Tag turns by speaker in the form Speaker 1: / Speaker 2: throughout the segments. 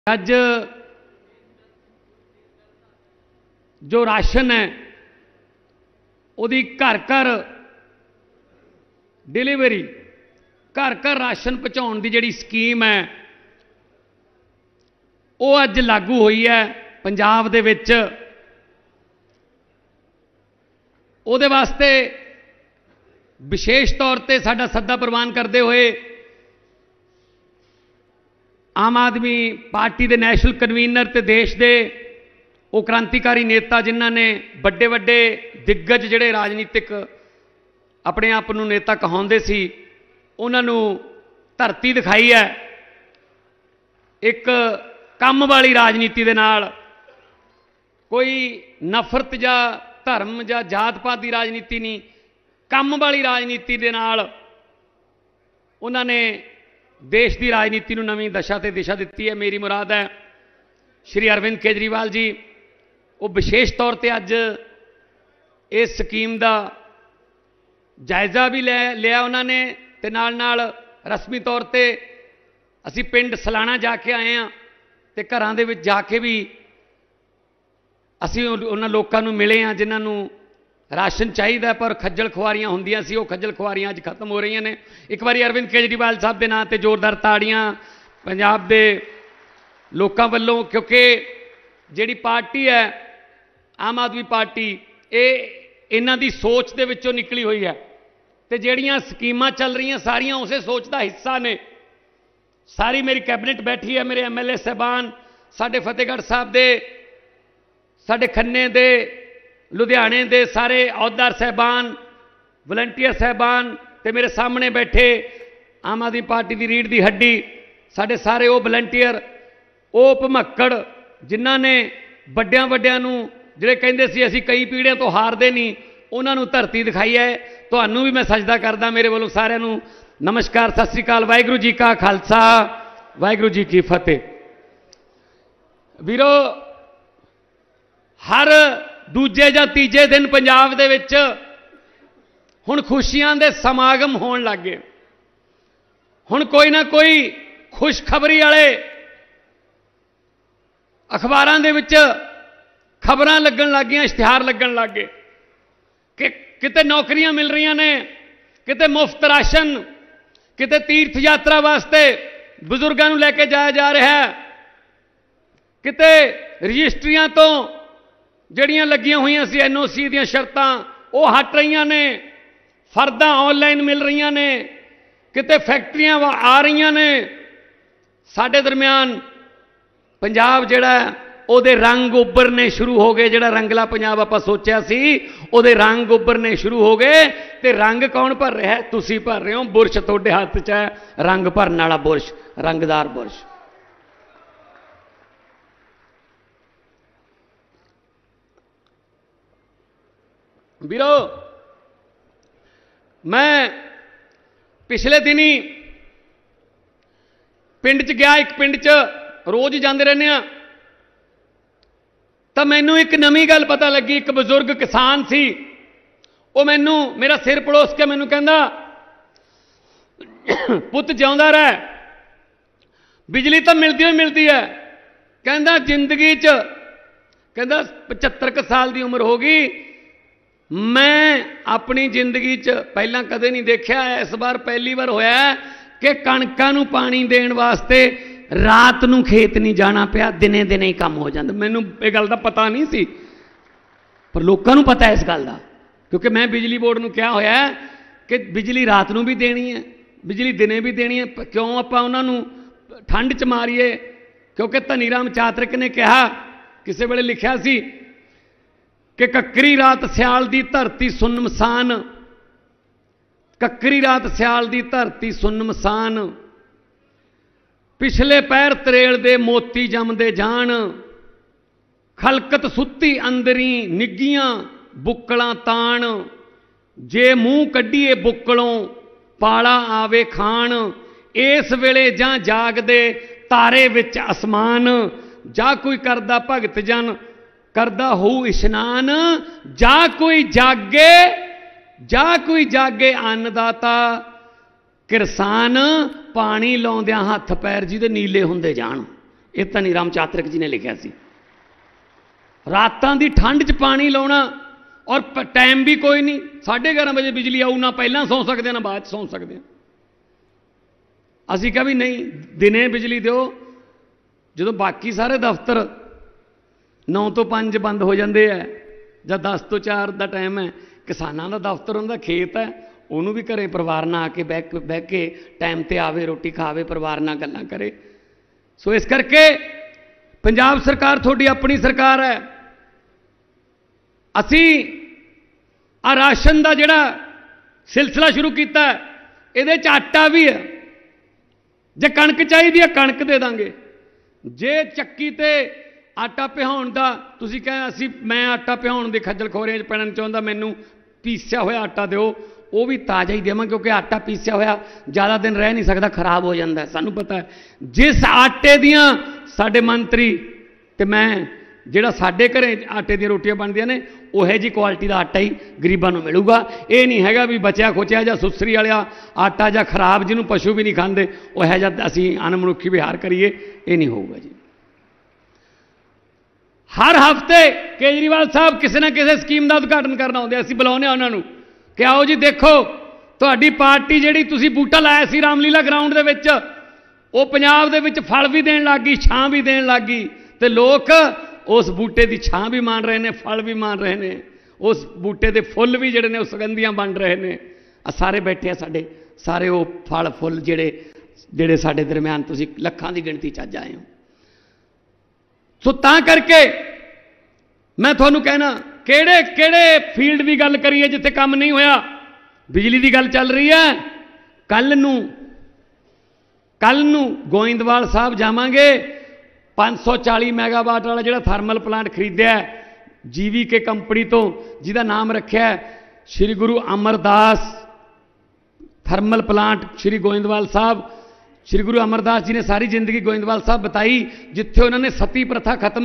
Speaker 1: अज जो राशन है उहदी घर घर डिलीवरी घर घर राशन पहुँचाने की जिहड़ी स्कीम है वो अज लागू हुई है पंजाब दे विच। उहदे वास्ते विशेष तौर पर साडा सद्दा प्रवान करते हुए आम आदमी पार्टी के नैशनल कन्वीनर ते देश के वो क्रांतिकारी नेता जिन्हों ने बड़े बड़े दिग्गज जिहड़े राजनीतिक अपने आप को नेता कहाउंदे सी उन्होंने धरती दिखाई है। एक काम वाली राजनीति दे नाल कोई नफरत या धर्म या जात पात की राजनीति नहीं, काम वाली राजनीति दे नाल उन्होंने देश की राजनीति को नवीं दशा ते दिशा दी है। मेरी मुराद है श्री अरविंद केजरीवाल जी वो विशेष तौर पर अज इस स्कीम का जायजा भी लिया उन्होंने ते नाल नाल रस्मी तौर पर असी पिंड सलाना जाके आए हैं ते घरां दे विच जाके भी असी उन्हां लोकां नूं मिले हैं जिन्हां राशन चाहिए पर खज्जल खुआरियां होंदियां सी, वो खज्जल खुआरियां अज खत्म हो रही ने। एक बार अरविंद केजरीवाल साहब के नाम पर जोरदार ताड़ियां पंजाब के लोगों वालों, क्योंकि जिहड़ी पार्टी है आम आदमी पार्टी ये इन्हां दी सोच दे विचों निकली हुई है ते जिहड़ियां स्कीमां चल रही सारियां उस सोच का हिस्सा ने। सारी मेरी कैबिनेट बैठी है, मेरे MLA साहबान, साडे फतेहगढ़ साहब दे, साडे खन्ने दे, लुधियाने दे सारे अहुदेदार साहबान, वलंटियर साहबान ते मेरे सामने बैठे आम आदमी पार्टी की रीढ़ की हड्डी साडे सारे वो वलंटियर वो भमक्कड़ जिन्हां ने वड्डियां वड्डियां नूं जिहड़े कहिंदे सी असीं कई पीढ़ियां तो हारदे नहीं उन्हां नूं धरती दिखाई है। तुहानूं भी मैं सजदा करदा, मेरे वालों सारिआं नूं नमस्कार, सत श्री अकाल, वाहिगुरू जी का खालसा वाहिगुरू जी की फतेह। वीरो हर दूजे या तीजे दिन पंजाब दे विच हुण खुशियां दे समागम होण लग गए। हुण कोई ना कोई खुशखबरी वाले अखबारां दे विच खबरां लगन लग गईयां, इश्तिहार लगन लग गए कि किते नौकरियां मिल रही ने, किते मुफ्त राशन, किते तीर्थ यात्रा वास्ते बुजुर्गों को लैके जाया जा रहा है, किते रजिस्ट्रियां तो जड़ियां लगियां हुई सी NOC दी शर्तां वो हट रही ने, फर्दा ऑनलाइन मिल रही ने, किते फैक्ट्रियां आ रही ने। साडे दरम्यान पंजाब जिहड़ा ਉਹਦੇ रंग उभरने शुरू हो गए। जिहड़ा रंगला पंजाब आपां सोचिया सी ਉਹਦੇ रंग उभरने शुरू हो गए। ते रंग कौन भर रहा है? तुसीं भर रहे हो। बुरश तुहाडे हत्थ 'च है, रंग भरन वाला बुरश, रंगदार बुरश। वीरो मैं पिछले दिनी पिंड च गया, एक पिंड च रोज जाते रहने आ, तो मैनू एक नवी गल पता लगी। एक बजुर्ग किसान सी, वो मैनू मेरा सिर पड़ोस के मैनू कहंदा पुत जिउंदा रह, बिजली तो मिलती ही मिलती है। कहंदा जिंदगी च कहंदा 75 साल की उम्र हो गई, मैं अपनी जिंदगी च पहला कदे नहीं देखा, इस बार पहली बार होया कि कणकां नूं पानी देण वास्ते रात नूं खेत नहीं जाना पिया, दिने दिने ही काम हो जाता। मैनू ये गल दा पता नहीं सी, पर लोगों नूं पता है इस गल दा, क्योंकि मैं बिजली बोर्ड नूं कहा होया कि बिजली रात नूं भी देनी है, बिजली दिने भी देनी है। क्यों आपां उन्हां नूं ठंड च मारीए? क्योंकि धनीराम चातरिक ने कहा, किसी वेले लिखिया सी कि ककरी रात सियाल दी धरती सुनमसान, ककरी रात सियाल दी धरती सुनमसान, पिछले पैर तरेल दे मोती जमदे जान, खलकत सुत्ती अंदरी निगियां बुक्कलां ताण, जे मूँह कड्डीए बुक्कलों पाला आवे खान, इस वेले जां जागदे तारे विच आसमान, जा कोई करदा भगत जन करदा हो इशनान, जा कोई जागे अन्नदाता, किरसान पानी लाउंदियां हथ पैर जी दे नीले हुंदे जाण। ये धनी राम चातरिक जी ने लिखा सी। रातां दी ठंड च पानी लाउणा और टाइम भी कोई नहीं, 11:30 बजे बिजली आऊ, ना पहलां सौ सकते ना बाद सौ सकते। असीं कहा भी नहीं दिने बिजली दो, जो बाकी सारे दफ्तर 9 ਤੋਂ 5 बंद हो जाते हैं ਜਾਂ 10 ਤੋਂ 4 का टाइम है। किसानों का दफ्तर उनका खेत है, उन्होंने भी घरें परिवार ना आके बह के टाइम ते आवे, रोटी खावे, परिवार नाल गल्लां करे। सो इस करके पंजाब सरकार थोड़ी अपनी सरकार है। असी आ राशन का जिहड़ा सिलसिला शुरू किया इहदे च आटा भी है, जे कणक चाहिए है कणक दे देंगे, जे चक्की ते आटा पिहाउण दा तुसीं कहे असी मैं आटा पिहाउण दी खज्जल खोरियां च पैणन चाहुंदा, मैनूं पीसिया होया आटा दिओ, वो भी ताज़ा ही देवां, क्योंकि आटा पीसिया होया ज़्यादा दिन रह नहीं सकता, खराब हो जाता है। सानूं पता है जिस आटे दियां साडे मंत्री ते मैं जिहड़ा साडे घरें आटे दी रोटियां बनदियां ने उहे जी क्वालिटी का आटा ही गरीबां नूं मिलूगा। ये नहीं हैगा भी बचिया खोचिया जां सुसरी वाला आटा जां खराब जिन्हों पशु भी नहीं खांदे उह जिहा असीं अनमनुखी विहार करिए, ये नहीं होऊगा जी। हर हफ्ते केजरीवाल साहब किसी न किसी स्कीम का उद्घाटन करना आउंदे, असीं बुलाउने उन्होंने कि आओ जी देखो तुहाडी पार्टी जिहड़ी तुसीं बूटा लाया सी रामलीला ग्राउंड दे विच वो पंजाब दे विच फल भी देण लग गई, छां भी देण लग गई, ते लोग उस बूटे की छां भी मान रहे हैं, फल भी मान रहे हैं, उस बूटे के फुल भी जिहड़े ने उस सुगंधियां बन रहे हैं। सारे बैठे आ साडे सारे वो फल फुल जिहड़े साडे दरम्यान तुसीं लखां की गिणती च अज आए हो। सो तां करके मैं तुहानूं कहना किहड़े किहड़े फील्ड की गल करिए जिथे काम नहीं होया। बिजली की गल चल रही है, कल नूं गोइंदवाल साहब जावांगे, 540 मैगावाट वाला जिहड़ा थर्मल प्लांट खरीदिया जीवीके कंपनी तो, जिहदा नाम रखिया श्री गुरु अमरदास थर्मल प्लांट श्री गोइंदवाल साहब। श्री गुरु अमरदास जी ने सारी जिंदगी गोइंदवाल साहब बताई जिथे उन्होंने सती प्रथा खत्म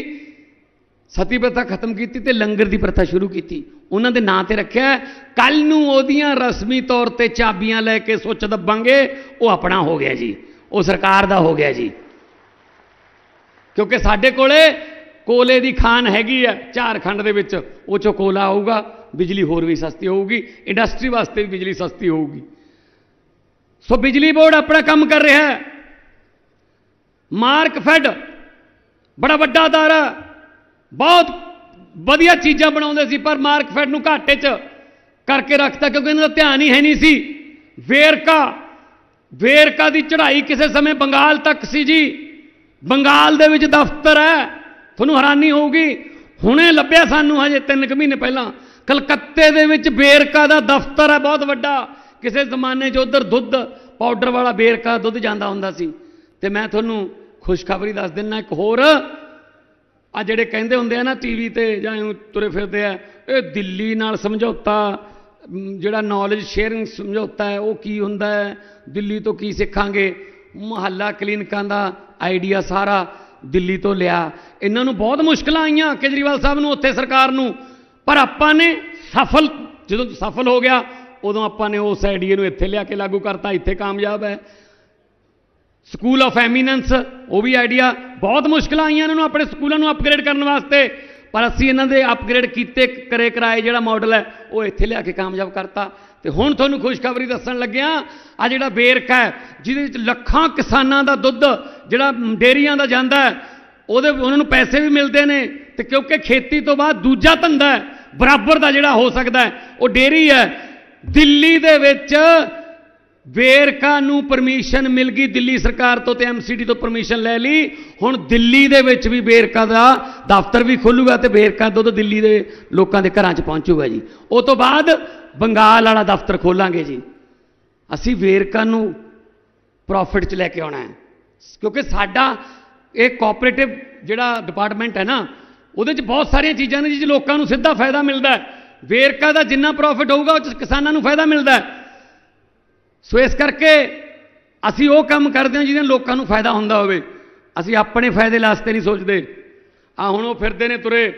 Speaker 1: की ते लंगर की प्रथा शुरू की, उन्होंने नां ते रखिया कल नूं ओदियां रस्मी तौर पर चाबियां लैके सुच दबांगे, वो अपना हो गया जी, वो सरकार दा हो गया जी। क्योंकि साडे कोले कोले की खान हैगी है झारखंड दे विच, वो चो कोला आऊगा, बिजली होर भी सस्ती होगी, इंडस्ट्री वास्ते भी बिजली सस्ती होगी। सो बिजली बोर्ड अपना काम कर रहा है। मार्कफेड बड़ा वड्डा अदारा, बहुत वधिया चीज़ां बनाउंदे सी, पर मार्कफेड नूं घाटे च करके रखता क्योंकि इन्हां दा ध्यान ही है नहीं सी। वेरका की चढ़ाई किसी समय बंगाल तक सी जी, बंगाल दे विच दफ्तर है, तुहानूं हैरानी होगी, हुणे लभ्या सानूं हजे 3 महीने पहलां कलकत्ते दे विच वेरका दा दफ्तर है बहुत वड्डा। किसी जमाने च उधर दुध पाउडर वाला वेरका दुध जाता हुंदा सी। ते मैं तुहानूं खुशखबरी दस दिना एक होर, आ जिहड़े कहिंदे हुंदे आ ना टीवी ते जां तुरे फिरदे आ, ये दिल्ली नाल समझौता जिहड़ा नॉलेज शेयरिंग समझौता है वो की हुंदा है, दिल्ली तो की सिखांगे, मुहल्ला क्लीनिकां दा आइडिया सारा दिल्ली तो लिया। इन्हां नूं बहुत मुश्किलां आईयां केजरीवाल साहब नूं उत्थे सरकार नूं, पर आपां ने जो सफल हो गया उदों आपां ने उस आइडिया नूं इत्थे लिया के लागू करता, इत्थे कामयाब है। स्कूल ऑफ एमीनेंस वो भी आइडिया, बहुत मुश्किल आईयां इन्हां नूं अपने स्कूलों नूं अपग्रेड करने वास्ते, पर असीं इन्हां दे अपग्रेड कीते करे कराए जिहड़ा मॉडल है वो इत्थे लिया के कामयाब करता। ते हुण तुहानूं खुशखबरी दस्सण लग्गिआ, आ जिहड़ा वेरका है जिहदे विच लखां किसानां दा दुੱਧ जिहड़ा डेयरियां दा जांदा है, ਉਹਦੇ ਉਹਨਾਂ ਨੂੰ पैसे भी मिलते हैं। तो क्योंकि खेती तो बाद दूजा धंधा है बराबर का जिहड़ा हो सकता है वो डेयरी है। दिल्ली दे विच वेरका नूं परमिशन मिल गई दिल्ली सरकार तो, MCD तो परमिशन ले ली। हुण दिल्ली दे विच भी वेरका दा दफ्तर भी खुलूगा तो वेरका दुੱਧ दिल्ली दे लोकां दे घरां च पहुंचूगा जी। उस तो बाद बंगाल वाला दफ्तर खोलांगे जी। असीं वेरका नूं प्रॉफिट च लैके आउणा है, क्योंकि साडा एक कोऑपरेटिव जिहड़ा डिपार्टमेंट है ना उहदे च बहुत सारिया चीज़ां ने जिस लोकां नूं सीधा फायदा मिलता है। वेरका दा जिन्ना प्रॉफिट होगा उस किसानां नूं फायदा मिलता है। सो इस करके असीं वो काम करते हैं जिहदे लोकां नूं फायदा हुंदा होवे, असीं अपने फायदे वास्ते नहीं सोचते। हुण वो फिरदे ने तुरे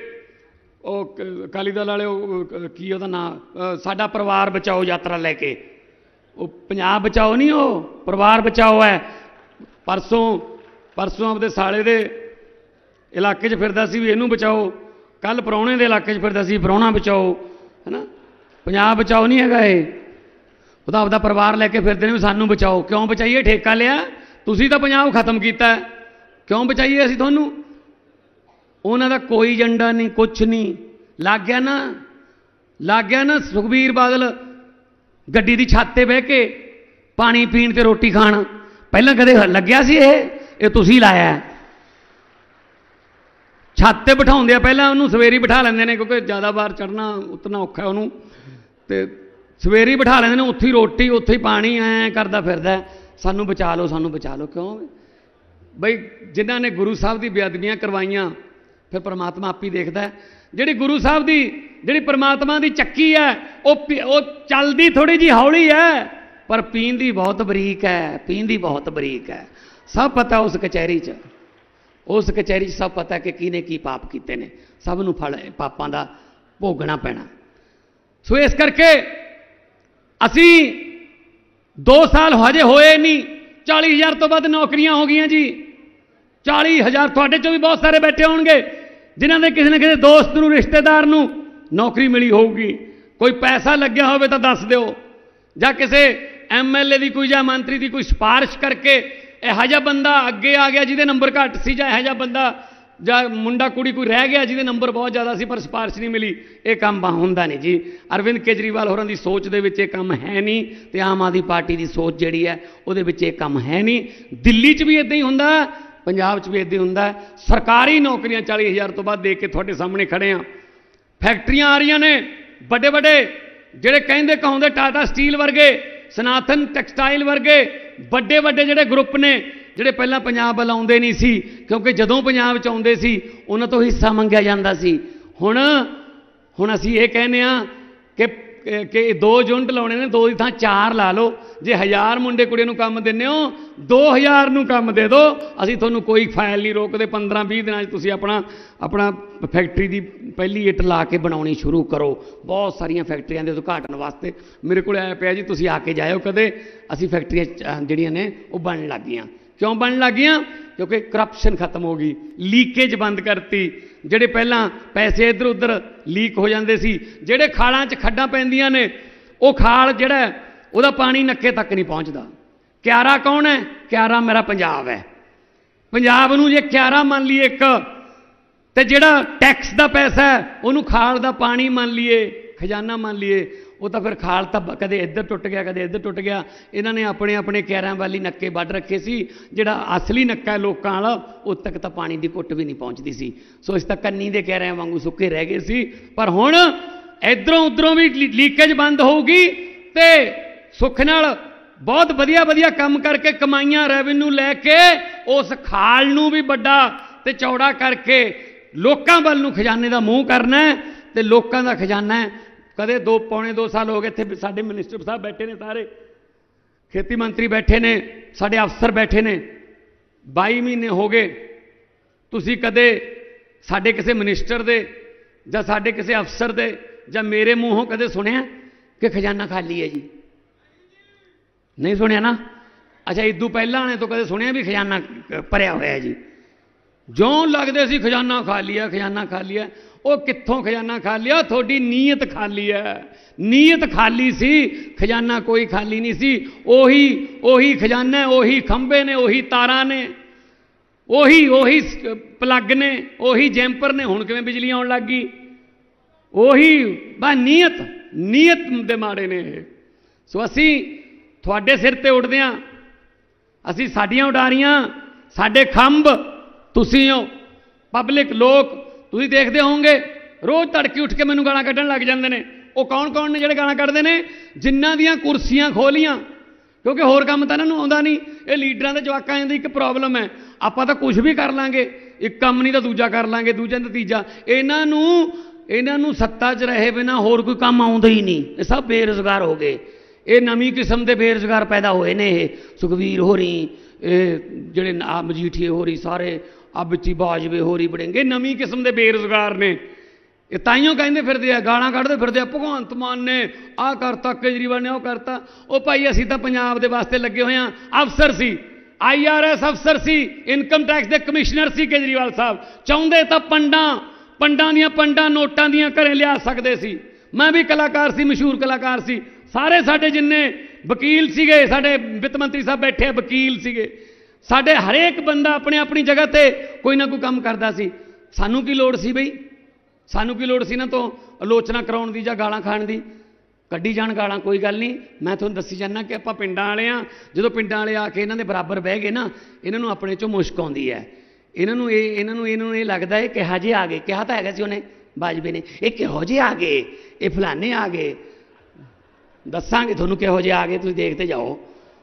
Speaker 1: अकाली दल वाले की उहदा नाम साडा परिवार बचाओ यात्रा लैके, वो पंजाब बचाओ नहीं, वो परिवार बचाओ है। परसों आपदे साले दे इलाके फिरदा सी भी इनू बचाओ, कल परौणे दे इलाके फिरदा सी परौणा बचाओ, है ना। पंजाब बचाओ नहीं हैगा ये, वो आपदा परिवार लैके फिरदे ने भी सानू बचाओ। क्यों बचाइए? ठेका लिया तुसी तो पंजाब खत्म किया, क्यों बचाइए असीं तुहानू? उन्हां दा कोई एजेंडा नहीं, कुछ नहीं। लग गया ना सुखबीर बादल गड्डी दी छत ते बह के पानी पीण ते रोटी खाण। पहलां कदे लग्या सी ये तुसीं लाया। छत ते बिठाउंदे आ, पहलां उहनूं सवेरी बिठा लैंदे ने क्योंकि ज़्यादा बार चढ़ना उतरना औखा उहनूं, ते सवेरी बिठा लैंदे ने, उत्थे ही रोटी उत्थे ही पानी ऐ करदा फिरदा सानू बचा लो सानू बचा लो। क्यों बई जिन्हां ने गुरु साहब दी बेअदबियां करवाइयां फिर परमात्मा आप ही देखदा है। जिहड़ी गुरु साहब दी जिहड़ी परमात्मा दी चक्की है वो चलदी थोड़ी जी हौली है पर पींदी बहुत बरीक है, पींदी बहुत बरीक है। सब पता उस कचहरी च, उस कचहरी च सब पता कि किने की पाप कीते ने, सब नूं फल पापां दा भोगना पैना। सो इस करके असी 2 साल हजे होए नहीं, 40,000 तो वध नौकरियां हो गई जी। 40,000 थोड़े चो भी बहुत सारे बैठे होंगे जिन्हों ने किसी न किसी दोस्त नूं रिश्तेदार नूं नौकरी मिली होगी। कोई पैसा लग्या हो तो दस दो, या किसी MLA की कोई या मंत्री की कोई सिफारिश करके यह जा बंदा अगे आ गया जिहदे नंबर घट सी, या यह जा बंदा या मुंडा कुड़ी कोई रह गया जिहदे नंबर बहुत ज़्यादा सी पर सिफारिश नहीं मिली। ये काम होंदा नहीं जी। अरविंद केजरीवाल होरां दी सोच दे विच ये काम है नहीं, तो आम आदमी पार्टी की सोच जिहड़ी है उहदे विच ये काम है नहीं। दिल्ली च भी इदां ही हुंदा, पंजाब च भी इदां ही हुंदा। सरकारी नौकरियां 40,000 तो बाद दे के तुहाडे सामने खड़े हाँ। फैक्ट्रियां आ रही ने बड़े बड़े जिहड़े कहिंदे कहाउंदे टाटा स्टील वर्गे, सनातन टैक्सटाइल वर्गे बड़े बड़े जिहड़े ग्रुप ने जिहड़े पहलां पंजाब वल आउंदे नहीं सी, क्योंकि जदों पंजाब च आउंदे सी उन्हां तों हिस्सा मंगिया जांदा सी। हुण असीं ये कहने आ कि 2 यूनिट लाउणे ने, 2 की थां 4 ला लो। जे 1000 मुंडे कुड़ियां नूं काम दिंदे हो 2000 नूं काम दे दो, असीं तुहानूं कोई फाइल नहीं रोकदे। 15-20 दिनां च तुसीं अपना फैक्ट्री की पहली इट ला के बनाउणी शुरू करो। बहुत सारियां फैक्ट्रियां दे उद्घाटन वास्ते मेरे को आया पिया जी, तुसीं आके जाओ कदे। असीं फैक्ट्रियां जिहड़ियां ने वो बनन लग गईयां। क्यों बनन लग गईयां? क्योंकि करप्शन खत्म हो गई, लीकेज बंद करती। ਜਿਹੜੇ ਪਹਿਲਾਂ पैसे इधर उधर लीक हो जाते सी, ਜਿਹੜੇ ਖਾਲਾਂ 'ਚ ਖੱਡਾਂ ਪੈਂਦੀਆਂ ਨੇ ਉਹ ਖਾਲ ਜਿਹੜਾ ਉਹਦਾ ਪਾਣੀ ਨੱਕੇ ਤੱਕ ਨਹੀਂ ਪਹੁੰਚਦਾ। ਕਿਆਰਾ ਕੌਣ ਹੈ? ਕਿਆਰਾ ਮੇਰਾ ਪੰਜਾਬ ਹੈ। ਪੰਜਾਬ ਨੂੰ ਜੇ ਕਿਆਰਾ ਮੰਨ ਲਈਏ ਇੱਕ, ਤੇ ਜਿਹੜਾ ਟੈਕਸ ਦਾ ਪੈਸਾ ਹੈ ਉਹਨੂੰ ਖਾਲ ਦਾ ਪਾਣੀ ਮੰਨ ਲਈਏ, ਖਜ਼ਾਨਾ ਮੰਨ ਲਈਏ, ਉਹ ਤਾਂ ਫਿਰ ਖਾਲ ਤਾਂ ਕਦੇ ਇੱਧਰ ਟੁੱਟ ਗਿਆ ਕਦੇ ਇੱਧਰ ਟੁੱਟ ਗਿਆ। ਇਹਨਾਂ ਨੇ ਆਪਣੇ ਆਪਣੇ ਕਿਆਰਿਆਂ ਵਾਲੀ ਨੱਕੇ ਵੱਢ ਰੱਖੇ ਸੀ। ਜਿਹੜਾ ਅਸਲੀ ਨੱਕਾ ਲੋਕਾਂ ਵਾਲਾ ਉਦ ਤੱਕ ਤਾਂ ਪਾਣੀ ਦੀ ਘੁੱਟ ਵੀ ਨਹੀਂ ਪਹੁੰਚਦੀ ਸੀ। ਸੋ ਇਸ ਤੱਕ ਕੰਨੀ ਦੇ ਕਿਆਰਿਆਂ ਵਾਂਗੂ ਸੁੱਕੇ ਰਹਿ ਗਏ ਸੀ। ਪਰ ਹੁਣ ਇੱਧਰੋਂ ਉੱਧਰੋਂ ਵੀ ਲੀਕੇਜ ਬੰਦ ਹੋਊਗੀ ਤੇ ਸੁੱਖ ਨਾਲ ਬਹੁਤ ਵਧੀਆ ਵਧੀਆ ਕੰਮ ਕਰਕੇ ਕਮਾਈਆਂ ਰੈਵਨਿਊ ਲੈ ਕੇ ਉਸ ਖਾਲ ਨੂੰ ਵੀ ਵੱਡਾ ਤੇ ਚੌੜਾ ਕਰਕੇ ਲੋਕਾਂ ਵੱਲ ਨੂੰ ਖਜ਼ਾਨੇ ਦਾ ਮੂੰਹ ਕਰਨਾ ਤੇ ਲੋਕਾਂ ਦਾ ਖਜ਼ਾਨਾ कदे 2-2.5 साल हो गए थे। साडे मिनिस्टर साहब बैठे ने, सारे खेती मंत्री बैठे ने, साडे अफसर बैठे ने, 22 महीने हो गए। तुसी कदे साडे किसी मिनिस्टर दे जां साडे किसी अफसर दे जां मेरे मूँहों कदे सुनिया कि खजाना खाली है जी? नहीं सुनिया ना। अच्छा, इदू पहला ने तो कदे सुनिया भी खजाना भरिया होया है जी? जो लगते सी खजाना खाली है, खजाना खाली है। वो कित्थों खजाना खाली है? थोड़ी नीयत खाली है। नीयत खाली सी, खजाना कोई खाली नहीं सी। ओही खजाना, ओही खंबे ने, ओही तारा ने, ओही प्लग ने, ओही जैंपर ने। हुण किवें बिजली आउण लग गई? ओही बस नीयत दे माड़े ने। सो असीं तुहाडे सिर ते उड़दे हां, असीं साडीआं उडारियां, साडे खंभ तुसीं हो। पब्लिक लोग तुसीं देखते होंगे रोज़ तड़के उठ के मैनूं गालां कड्ढण लग जांदे ने। वो कौन ने जिहड़े गालां कड्ढदे ने? जिन्हां दीआं कुर्सियां खोलियां, क्योंकि होर काम तां इन्हां नूं आउंदा नहीं। ये लीडरां दे जवाकां दी एक प्रॉब्लम है, आपां तां कुछ भी कर लांगे, एक काम नहीं तां दूजा कर लांगे, दूजा तां तीजा। इन्हां नूं सत्ता 'च रहे बिना होर कोई काम आउंदा ही नहीं। ये सब बेरोज़गार हो गए। ये नवीं किस्म के बेरोज़गार पैदा होए ने। सुखबीर होरी, जिहड़े मजीठीए होरी, सारे बिची बाजवे होरी बड़ेंगे नवीं किस्म के बेरोज़गार ने। ये ताइयों कहते फिरदे आ, गालां कढ़दे फिरदे आ, भगवंत मान ने आ करता, केजरीवाल ने वो करता। वो भाई असीं तां पंजाब दे वास्ते लगे हुए हाँ। अफसर सी IRS अफसर सी, इनकम टैक्स के कमिश्नर सी केजरीवाल साहब। चाहते तो पंडां दियां पंडां नोटां दियां घरें लिया सकते सी। मैं भी कलाकार सी, मशहूर कलाकार सी। सारे साडे जिन्ने वकील सीगे, साडे वित्त मंत्री साहब बैठे वकील सीगे, साडे हरेक बंदा अपने अपनी जगह ते कोई ना कोई काम करदा सी। सानू की लोड़ सी बई, सानू की लोड़ सी ना तो आलोचना कराउण दी जां गालां खाण दी। कड्ढी जाण गालां, कोई गल नहीं। मैं तुहानूं दस्सी जाना कि आपां पिंडां वाले आ। जदों पिंडां वाले आके इन्हां दे बराबर बह गए ना, इन्हां नूं अपने चों मुश्क आउंदी है। इन्हां नूं ये लगदा है कि हाजे आ गए। कहा तो हैगा सी उहने बाजवे ने, ये किहो जे आ गए, ये फलाने आ गए। दसांगे तुहानूं किहो जे आ गए, तुसीं देखते जाओ।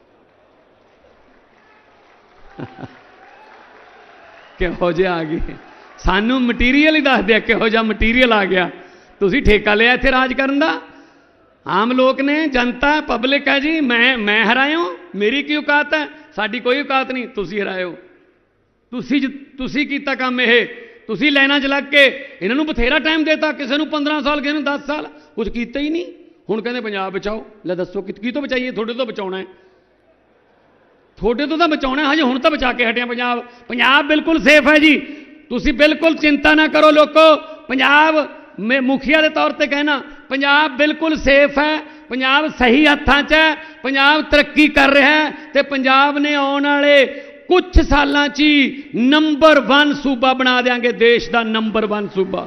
Speaker 1: किहो जे आ गए, सानू मटीरीयल ही दस दिया किहो जिहा मटीरीयल आ गया। तुसीं ठेका लिया इत्थे राज करन दा। आम लोग ने, जनता पब्लिक है जी। मैं हराया, मेरी की औकात है? साडी कोई औकात नहीं। तुसीं हरायो, तुसीं कीता काम ये। तुसीं लाइनां च लग के इन्हां नूं बथेरा टाइम देता। किसी नूं 15 साल, किसी नूं 10 साल, कुछ कीता ही नहीं। हुण कहंदे पंजाब बचाओ। ले दसो की तो बचाइए? थोड़े तो बचाउणा है, थोड़े तो बचाउणा है। हजे हुण तो बचा के हटिया पंजाब। पंजाब बिल्कुल सेफ है जी, तुसीं बिल्कुल चिंता ना करो लोगो। पंजाब मैं मुखिया के तौर पर कहना, पंजाब बिल्कुल सेफ है। पंजाब सही हत्थां च है। पंजाब तरक्की कर रहा है तो पंजाब ने आने वाले कुछ सालां च ही नंबर 1 सूबा बना देंगे, देश का नंबर 1 सूबा।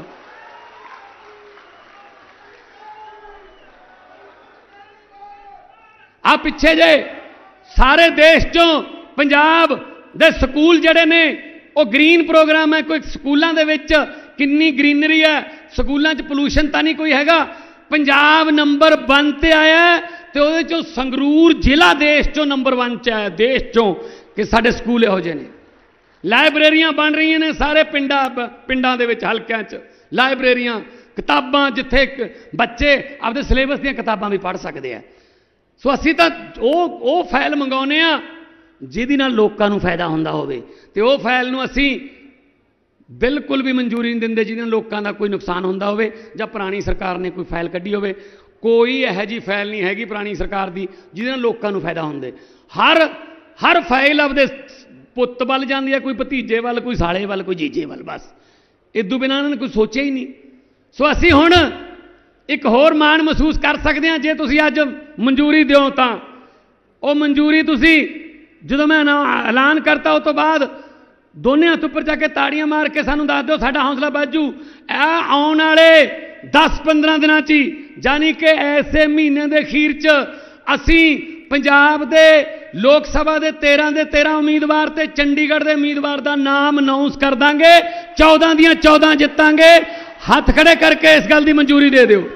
Speaker 1: आ पिछे जे सारे देश चों पंजाब दे स्कूल जड़े ने वो ग्रीन प्रोग्राम है। कोई स्कूलों के विच कितनी ग्रीनरी है, स्कूलों च पोल्यूशन तो नहीं कोई हैगा। पंजाब नंबर 1 ते आया तो वो चो संगरूर जिला देश चो नंबर 1 च आया, देश चो कि साडे स्कूल इहो जिहे ने। लाइब्रेरियां बन रही ने सारे पिंडां दे विच, हलकियां च लाइब्रेरियां, किताबां जिथे बच्चे आपदे सिलेबस दीयां किताबां भी पढ़ सकते हैं। सो असीं तां ਉਹ ਫਾਈਲ ਮੰਗਾਉਂਦੇ ਆ ਜਿਹਦੇ ਨਾਲ ਲੋਕਾਂ ਨੂੰ ਫਾਇਦਾ ਹੁੰਦਾ ਹੋਵੇ ਤੇ ਉਹ ਫਾਈਲ ਨੂੰ ਅਸੀਂ बिल्कुल भी मंजूरी नहीं देंगे जिन्हें लोगों का कोई नुकसान होंदा होवे जां पुरानी सरकार ने कोई फाइल कड्ढी होवे। कोई यह जी फाइल नहीं हैगी पुरानी सरकार की जिहदे नाल लोकां नूं फायदा होंदे। हर फाइल आपदे पुत्त वल जांदी है, कोई भतीजे वल, कोई साले वल, कोई जीजे वल। बस इदों बिना उन्होंने कोई सोचा ही नहीं। सो असीं हुण एक होर माण महसूस कर सकते हैं जे तुसीं अज मंजूरी दिओ तां वो मंजूरी तुसीं जदों मैं ऐलान करता उस तो बाद दोने हाथ उपर जाके ताड़ियां मार के सानू दस दो, साडा हौसला बाजू। आने वाले 10-15 दिनों च यानी कि ऐसे महीने के अखीर च असी पंजाब दे लोक सभा के 13 दे 13 उम्मीदवार ते चंडीगढ़ के उम्मीदवार का नाम अनाउंस कर देंगे। 14 दियां 14 जितांगे। हाथ खड़े करके इस गल की मंजूरी दे दो।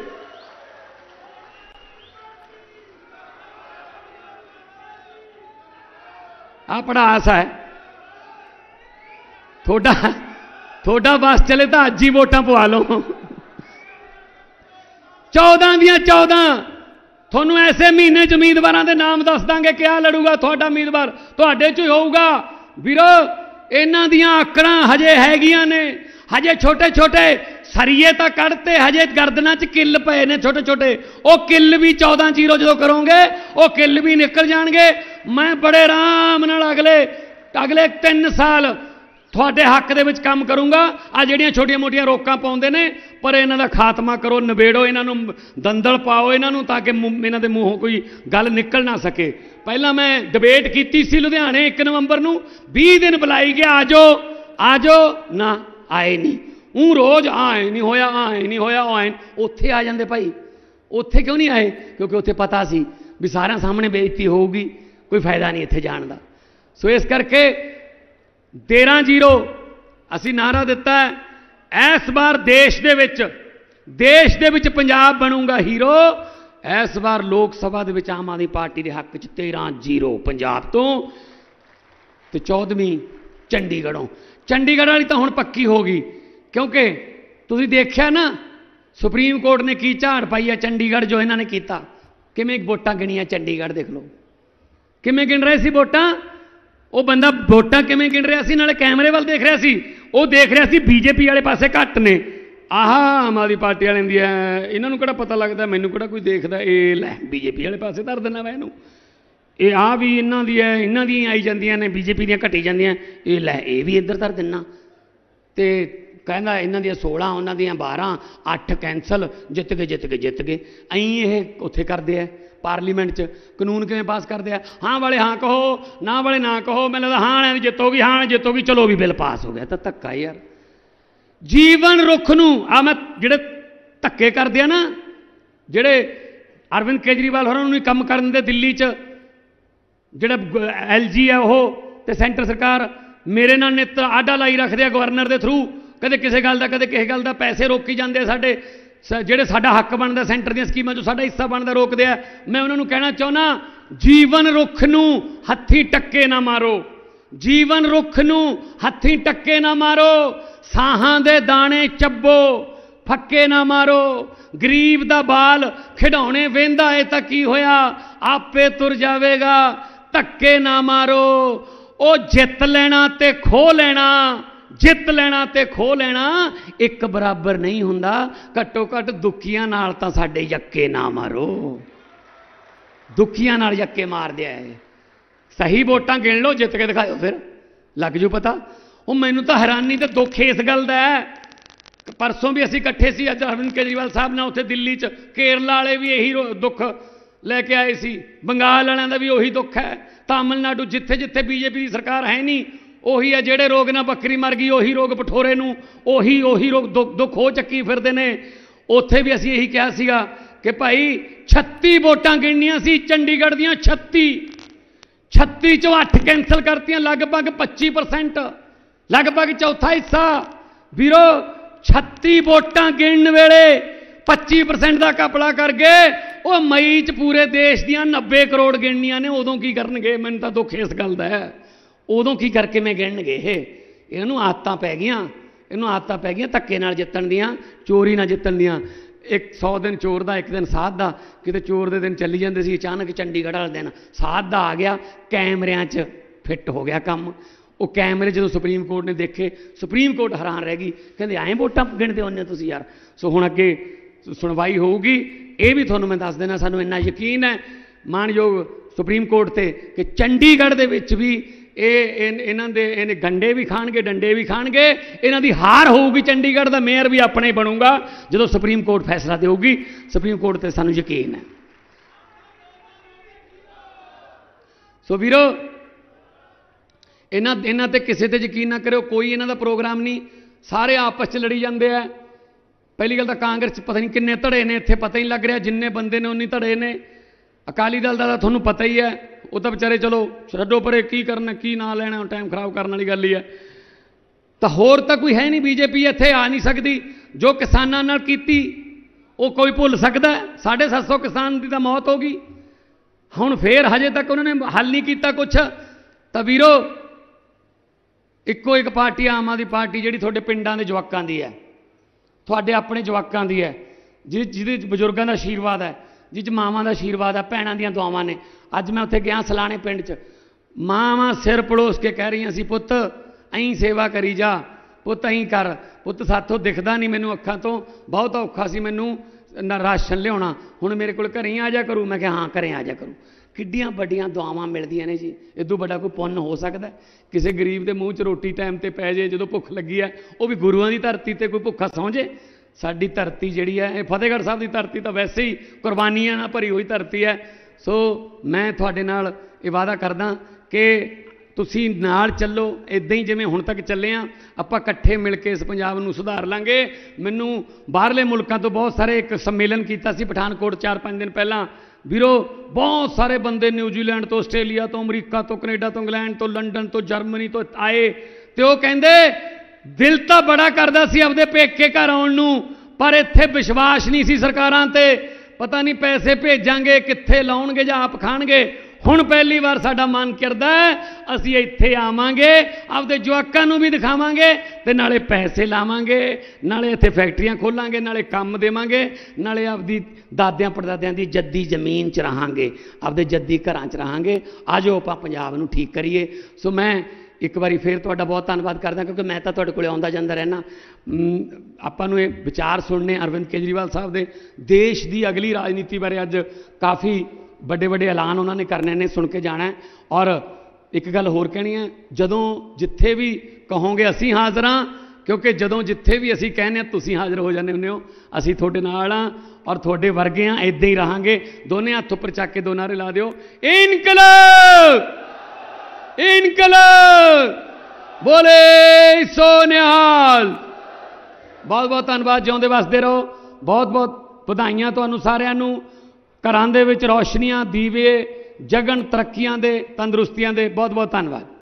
Speaker 1: आ बड़ा आस है थोड़ा बस चले तो अज ही वोटां पवा लो। 14 दियां 14 थोनू ऐसे महीने च उम्मीदवार के नाम दस देंगे। क्या लड़ूगा थोड़ा उम्मीदवार थोड़े चो होगा। वीरो इन्हां दियां आकड़ां हजे हैगियां ने, हजे छोटे छोटे सरिये तो कढ़ते, हजे गर्दना च किल पे ने छोटे छोटे। वो किल भी 14-0 जो करोगे वो किल भी निकल जाएंगे। मैं बड़े आराम नाल अगले 3 साल थोड़े हक दे विच काम करूँगा। आ जिहड़ियां छोटियां मोटियां रोकां पाउंदे ने पर इन्हां दा खात्मा करो, नबेड़ो, इन्हां नूं दंदल पाओ इन्हां नूं ताकि इन्हां दे मूंहों कोई गल निकल ना सके। पहला मैं डिबेट कीती सी लुधियाने 1 नवंबर नूं, 20 दिन बुलाई गया आ जाओ ना आए नहीं। रोज़ आए नहीं होया, आए नहीं होया, आए उत्थे आ जांदे भाई। उत्थे क्यों नहीं आए? क्योंकि उत्थे पता सी भी सारिਆਂ सामने बेइज्जती होगी, कोई फायदा नहीं इत्थे जाण दा। सो इस करके 13-0 असी नारा दिता है। इस बार देश दे विच पंजाब बनूंगा हीरो। इस बार लोक सभा दे विच आम आदमी पार्टी के हक च 13-0 पंजाब तो 14वीं चंडीगढ़ वाली तो हुण पक्की होगी। क्योंकि तुसीं देखिया ना सुप्रीम कोर्ट ने की झाड़ पाई है चंडीगढ़ जो इन्होंने किया। किवें वोटां गिणियां चंडीगढ़ देख लो किवें गिण रहे सी वोटां। वो बंदा वोटां किवें गिण रहा सी, नाले कैमरे वाल देख रहा सी। वो देख रहा सी बीजेपी वाले पासे घट ने, आह आम आदमी पार्टी वाले दी इन्होंने किहड़ा पता लगता, मैनूं किहड़ा कोई देखदा। ये लै बीजेपी वाले पासे धर देना मैं इहनूं। ये आ भी इन्हों दी है, इन्हों दी आई जांदियां ने, बीजेपी दी घटी जांदियां, ये लै ये भी इधर धर दिना, तो कहना इन्हों दी 16 उन्हों दी 12 8 कैंसल, जित गए अं ये उत्थे करते हैं पार्लीमेंट च कानून किवें पास करते हैं, हाँ वाले हाँ कहो, ना वाले ना कहो, मैंने लगता हाँ जितोगी, हाँ जितोगी, चलो भी बिल पास हो गया। तो धक्का यार जीवन रुख नूं आ मैं जिहड़े धक्के करते हैं ना, जिहड़े अरविंद केजरीवाल होरां नूं काम करन दे दिल्ली च, जिहड़ा LG है वो ते सेंटर सरकार मेरे नाल नित आडा लाई रखते हैं गवर्नर के थ्रू, कदे किसी गल का कदे किसी गल का, पैसे रोकी जाते साडे, ਜਿਹੜੇ ਸਾਡਾ ਹੱਕ ਬਣਦਾ सेंटर ਦੀਆਂ ਸਕੀਮਾਂ 'ਚੋਂ ਸਾਡਾ ਹਿੱਸਾ ਬਣਦਾ ਰੋਕਦੇ ਆ। मैं ਉਹਨਾਂ ਨੂੰ ਕਹਿਣਾ ਚਾਹੁੰਦਾ जीवन रुख ਨੂੰ ਹੱਥੀਂ ਟੱਕੇ ਨਾ ਮਾਰੋ, जीवन रुख ਨੂੰ ਹੱਥੀਂ ਟੱਕੇ ਨਾ ਮਾਰੋ, ਸਾਹਾਂ ਦੇ ਦਾਣੇ ਚੱਬੋ ਫੱਕੇ ਨਾ ਮਾਰੋ, ਗਰੀਬ ਦਾ ਬਾਲ ਖਿਡੌਣੇ ਵੇਂਦਾ ਏ ਤਾਂ ਕੀ ਹੋਇਆ ਆਪੇ ਤੁਰ ਜਾਵੇਗਾ, ਧੱਕੇ ਨਾ ਮਾਰੋ। ਉਹ ਜਿੱਤ ਲੈਣਾ ਤੇ ਖੋ ਲੈਣਾ, जित लेना ते खो लेना एक बराबर नहीं हुंदा, घट्टो घट दुखियां नाल तां साडे यक्के ना मारो, दुखियां नाल यक्के मार दिया है। सही वोटां गिण लो, जित के दिखाओ, फिर लग जू पता। वो मैनू तो हैरानी ते दुख इस गल दा है, परसों भी असीं इकट्ठे सी, अज अरविंद केजरीवाल साहब ने उत्थे दिल्ली च, केरला वाले भी यही दुख लैके आए सी, बंगाल वालियां दा भी उही दुख है, तमिलनाडु जिथे जिथे बीजेपी की सरकार है नहीं ਉਹੀ है, ਜਿਹੜੇ रोग ना बकरी मर गई ਉਹੀ रोग पठोरे ਨੂੰ ਉਹੀ रोग दुख हो ਚੱਕੀ ਫਿਰਦੇ ਨੇ। ਉੱਥੇ भी ਅਸੀਂ ਇਹੀ ਕਿਹਾ ਸੀਗਾ कि भाई 36 ਵੋਟਾਂ ਗਿਣਨੀਆਂ ਸੀ ਚੰਡੀਗੜ੍ਹ ਦੀਆਂ, 36 ਚੋਂ 8 कैंसल करतियां, लगभग 25%, लगभग चौथा हिस्सा। ਵੀਰੋ 36 ਵੋਟਾਂ ਗਿਣਨ ਵੇਲੇ 25% ਦਾ ਕਪੜਾ ਕਰ ਗਏ, ਉਹ ਮਈ ਚ ਪੂਰੇ ਦੇਸ਼ ਦੀਆਂ 90 ਕਰੋੜ ਗਿਣਨੀਆਂ ਨੇ, ਉਦੋਂ ਕੀ ਕਰਨਗੇ? ਮੈਨੂੰ ਤਾਂ ਦੁੱਖ ਇਸ ਗੱਲ ਦਾ ਹੈ, उदों की करके मैं गिणनगे? इन्हों आदत पै गई, इन्हों आदत पै गई धक्के नाल जितण दियां, चोरी ना जितण दियां। एक 100 दिन चोर का, एक दिन साध का, किते चोर के दिन चली जाते सी, अचानक चंडीगढ़ वाले दिन साध का आ गया, कैमरियां च फिट हो गया काम। वो कैमरे जो सुप्रीम कोर्ट ने देखे, सुप्रीम कोर्ट हैरान रह गई, कहते ऐं वोटां गिणदे होंदे तुसीं यार। सो हुण अगे सुनवाई होगी, ये भी तुहानूं मैं दस देना, सानूं इन्ना यकीन है मानयोग सुप्रीम कोर्ट ते कि चंडीगढ़ दे विच भी इन्हां दे गंडे भी खाणगे, डंडे भी खाणगे, इन्हां दी हार होगी। चंडीगढ़ का मेयर भी अपने ही बनूंगा जो सुप्रीम कोर्ट फैसला देगी। सुप्रीम कोर्ट ते सानूं यकीन है। सो वीरो इन्हां ते किसी ते यकीन ना करो, कोई इन्हां दा प्रोग्राम नहीं, सारे आपस च लड़ी जाते हैं। पहली गल तो कांग्रेस पता नहीं किन्ने धड़े ने, इत्थे पता ही लग रहा, जिन्ने बंदे ने उन्नी धड़े ने। अकाली दल का तुहानूं पता ही है, वो तो बेचारे चलो छड्डो परे, की करना की ना लेना, टाइम खराब करने वाली गल ही है। तो होर तो कोई है नहीं, बीजेपी इत्थे आ नहीं सकती। जो किसानां नाल कीती वो कोई भुल सकता है? 750 किसान की तो मौत हो गई, हुण फिर हजे तक उन्होंने हल नहीं किया कुछ। तो वीरो इक्को एक पार्टी आम आदमी पार्टी जिहड़ी तुहाडे पिंडां दे जवाकां दी है, तुहाडे अपने जवाकां दी है, जिहदे बजुर्गों का आशीर्वाद है, जिस मावां का आशीर्वाद है, भैणां दीयां दुआवां ने। अज मैं उत्थे गया सलाणे पिंड च, मावां सिर पड़ोस के कह रही सी, पुत्त अं सेवा करी जा, पुत्त अं कर, पुत्त साथों दिखदा नहीं मैनूं अखां तो, बहुत औखा सी मैनूं राशन लियाउणा, हुण मेरे कोल घरें आ जा करूँ। मैं कहा हाँ घरें आ जा करूँ। किड्डियां बड़ियां दुआवां मिलदियां ने जी, इदों बड़ा कोई पुन्न हो सकता है? किसी गरीब के मूँह च रोटी टाइम ते पै जे, जो भुख लगी है, वो भी गुरुआं दी धरती ते कोई भुखा सौं जे। साडी धरती जिहड़ी है, फतेहगढ़ साहब की धरती तो वैसे ही कुरबानियां नाल भरी हुई धरती है। सो मैं तुहाडे नाल इह वादा करदा कि तुसीं नाल चलो, इदां ही जिवें हुण तक चले आ, आपां इकट्ठे मिल के इस पंजाब नूं सुधार लांगे। मैनूं बाहरले मुल्कां तो बहुत सारे एक सम्मेलन कीता सी पठानकोट 4-5 दिन पहलां। वीरो बहुत सारे बंदे न्यूजीलैंड तो, आस्ट्रेलिया तो, अमरीका तो, कनेडा तो, इंग्लैंड तो, लंडन तो, जर्मनी तो आए, तो वो कहंदे दिल तो बड़ा करदा सी अपने पेके घर आउण नूं, पर इत्थे विश्वास नहीं सी सरकारां ते, पता नहीं पैसे भेजांगे कित्थे लाउणगे जां आप खाणगे। हुण पहली बार साडा मन करदा असीं इत्थे आवांगे, आपदे जवाकां नूं भी दिखावांगे ते नाले पैसे लावांगे, नाले इत्थे फैक्ट्रियां खोलांगे, नाले काम देवांगे, नाले आपदी दादियां परदादियां दी जद्दी जमीन च रहांगे, आपदे जद्दी घरां च रहांगे। आजो आपां पंजाब नूं ठीक करिए। सो मैं एक बारी फिर तुहाडा बहुत धन्नवाद करदा, क्योंकि मैं तो तुहाडे कोले आउंदा जांदा रहना। आपां नूं विचार सुनने अरविंद केजरीवाल साहब दे देश की अगली राजनीति बारे अज काफ़ी ਵੱਡੇ ਵੱਡੇ ਐਲਾਨ ਉਹਨਾਂ ਨੇ ਕਰਨੇ ਨੇ, सुन के जाना है। और एक गल होर कहनी है, जदों जिथे भी कहोगे असीं हाज़र हाँ, क्योंकि जदों जिथे भी असीं कहने तुसीं हाज़र हो जाते हुंदे हो, असीं तुहाडे नाल हाँ और तुहाडे वर्गे हाँ, इदां ही रहांगे। दोने हत्थ उपर चक के दो नारे ला दिओ, इनकलाब इनकलाब, बोले सो निहाल। बहुत बहुत धन्यवाद, जिउंदे वसदे रहो। बहुत बहुत ਵਧਾਈਆਂ ਤੁਹਾਨੂੰ ਸਾਰਿਆਂ ਨੂੰ। ਘਰਾਂ ਦੇ ਵਿੱਚ ਰੌਸ਼ਨੀਆਂ, ਦੀਵੇ जगन, तरक्कियां दे, तंदुरुस्तियां दे। बहुत बहुत धन्यवाद।